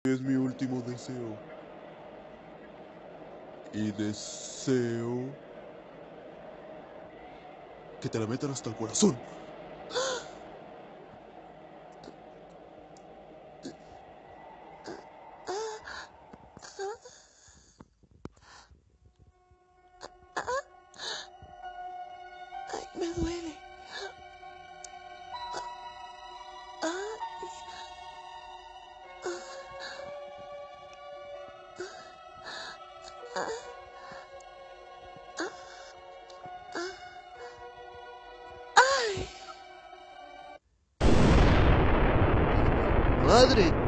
Es mi último deseo. Y deseo que te la metan hasta el corazón. Ay, me duele. Ay. ¡Madre!